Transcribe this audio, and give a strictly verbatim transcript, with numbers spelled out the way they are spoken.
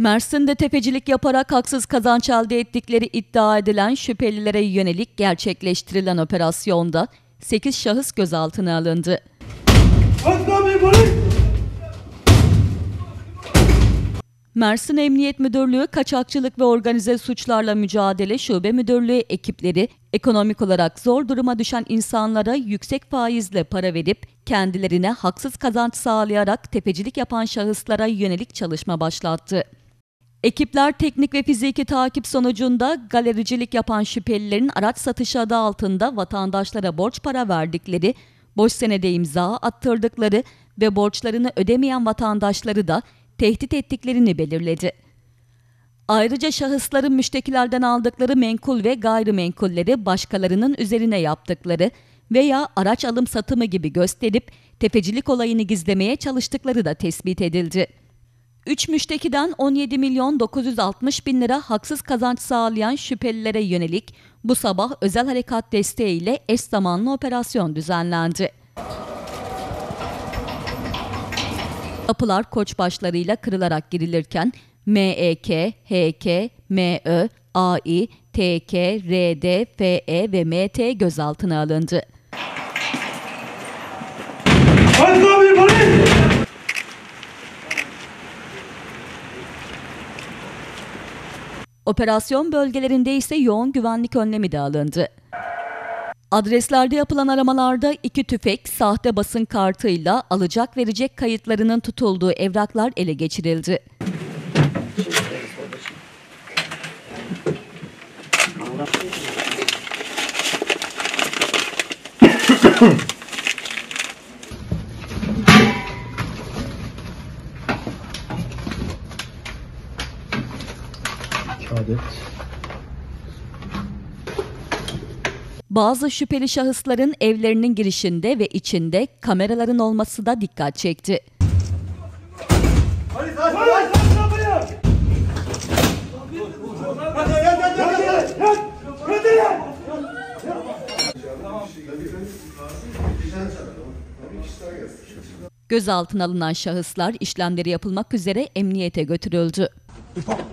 Mersin'de tefecilik yaparak haksız kazanç elde ettikleri iddia edilen şüphelilere yönelik gerçekleştirilen operasyonda sekiz şahıs gözaltına alındı. Mersin Emniyet Müdürlüğü Kaçakçılık ve Organize Suçlarla Mücadele Şube Müdürlüğü ekipleri ekonomik olarak zor duruma düşen insanlara yüksek faizle para verip kendilerine haksız kazanç sağlayarak tefecilik yapan şahıslara yönelik çalışma başlattı. Ekipler teknik ve fiziki takip sonucunda galericilik yapan şüphelilerin araç satışı adı altında vatandaşlara borç para verdikleri, boş senede imza attırdıkları ve borçlarını ödemeyen vatandaşları da tehdit ettiklerini belirledi. Ayrıca şahısların müştekilerden aldıkları menkul ve gayrimenkulleri başkalarının üzerine yaptıkları veya araç alım satımı gibi gösterip tefecilik olayını gizlemeye çalıştıkları da tespit edildi. Üç müştekiden on yedi milyon dokuz yüz altmış bin lira haksız kazanç sağlayan şüphelilere yönelik bu sabah özel harekat desteğiyle eş zamanlı operasyon düzenlendi. Kapılar koçbaşlarıyla kırılarak girilirken M E K, H K, M Ö, A İ, T K, R D, F E ve M T gözaltına alındı. Operasyon bölgelerinde ise yoğun güvenlik önlemi de alındı. Adreslerde yapılan aramalarda iki tüfek, sahte basın kartıyla alacak verecek kayıtlarının tutulduğu evraklar ele geçirildi. Adet. Bazı şüpheli şahısların evlerinin girişinde ve içinde kameraların olması da dikkat çekti. Gözaltına alınan şahıslar işlemleri yapılmak üzere emniyete götürüldü.